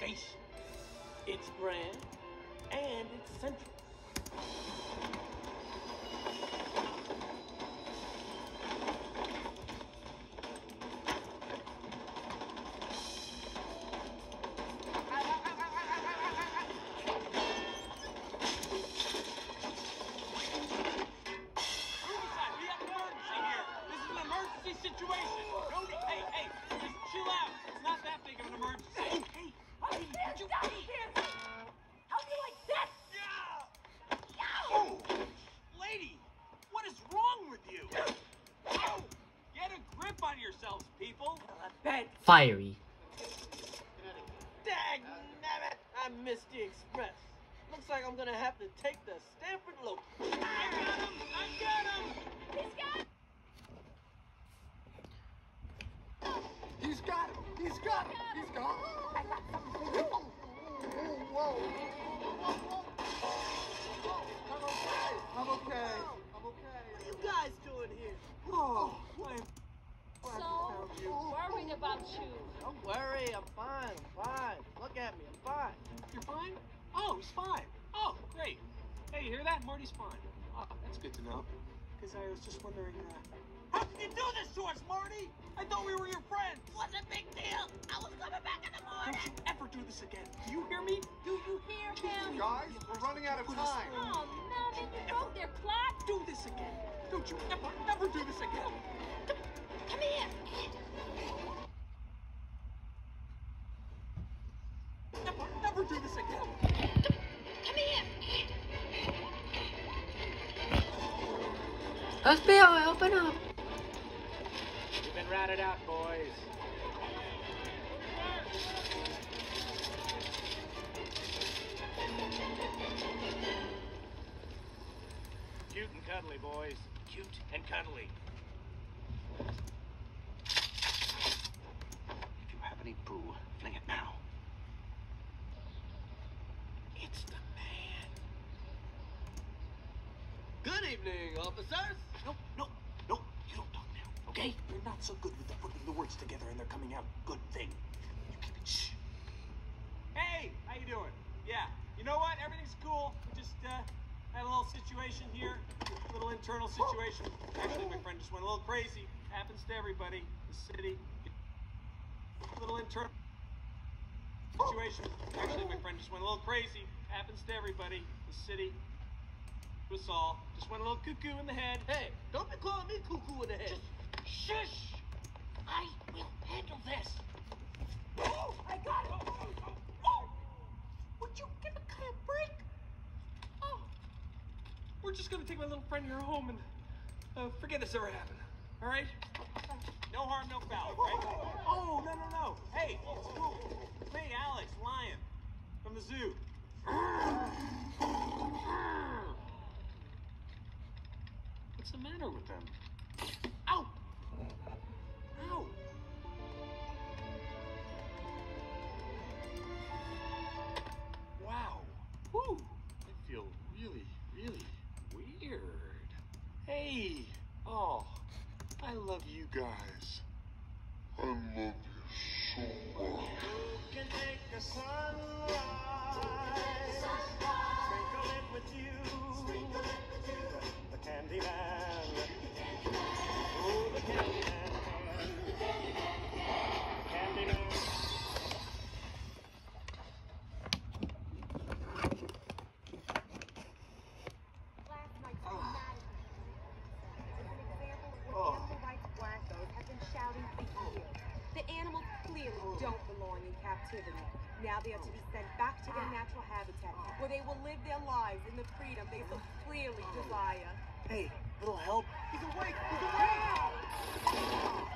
station. It's grand, and it's central. Situation. Don't be, hey, just chill out. It's not that big of an emergency. Hey, did you stop here? How do you like that? Yeah. Oh, lady, what is wrong with you? Oh, get a grip on yourselves, people. Fiery. Dagnabbit, I missed the express. Looks like I'm gonna have to take the Stanford Local. I got him. He's got him. He's got him! He's got him! He's got him! I got something for you. Whoa! I'm okay. What are you guys doing here? Oh, So worried about you. Don't worry, I'm fine. Look at me, I'm fine. You're fine? Oh, he's fine. Oh, great. Hey, you hear that? Marty's fine. Oh, that's good to know. Because I was just wondering, how can you do this to us, Marty? I thought we were your friends. What's a big deal? I was coming back in the morning. Don't you ever do this again. Do you hear me? Do you hear him? guys, we're running out of time. Oh, no, they broke their plot. Do this again. Don't you ever do this again. Come here. Never do this again. Come here. FBI, open up. You've been ratted out, boys. Cute and cuddly, boys. Cute and cuddly. If you have any poo, fling it now. It's the man. Good evening, officers. No, you don't talk now, okay? You're not so good with putting the words together and they're coming out good thing. You keep it shh. Hey, how you doing? Yeah, you know what? Everything's cool. We just had a little situation here, a little internal situation. Actually, my friend just went a little crazy. Happens to everybody. The city. A little internal situation. Actually, my friend just went a little crazy. Happens to everybody. The city. To us all. Just went a little cuckoo in the head. Hey, don't be calling me cuckoo in the head. Just shush! I will handle this. Oh, I got it. Oh! Would you give a guy a break? Oh. We're just gonna take my little friend here home and forget this ever happened. All right? No harm, no foul, right? Oh, no. Hey, it's cool. It's me, Alex, Lion, from the zoo. What's the matter with them? Ow! Ow! Wow. Whew. I feel really weird. Hey! Oh, I love you guys. I love you so much. Can take a sunrise, sprinkle it with you, the candy man. Oh, the candy man. Candy man. Last night's dramatic. It's an example of what animal rights wackos have been shouting for years. The animals clearly don't belong in captivity. Now they are to be sent back to their natural habitat, where they will live their lives in the freedom they so clearly desire. Hey, little help. He's awake! He's awake!